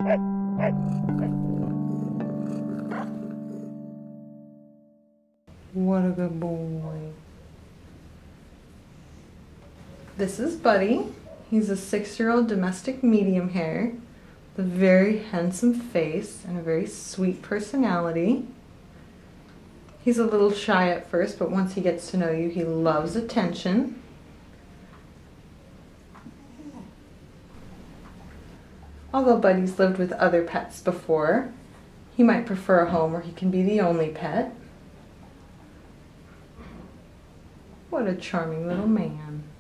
What a good boy. This is Buddy. He's a 6-year-old domestic medium hair with a very handsome face and a very sweet personality. He's a little shy at first, but once he gets to know you, he loves attention. Although Buddy's lived with other pets before, he might prefer a home where he can be the only pet. What a charming little man.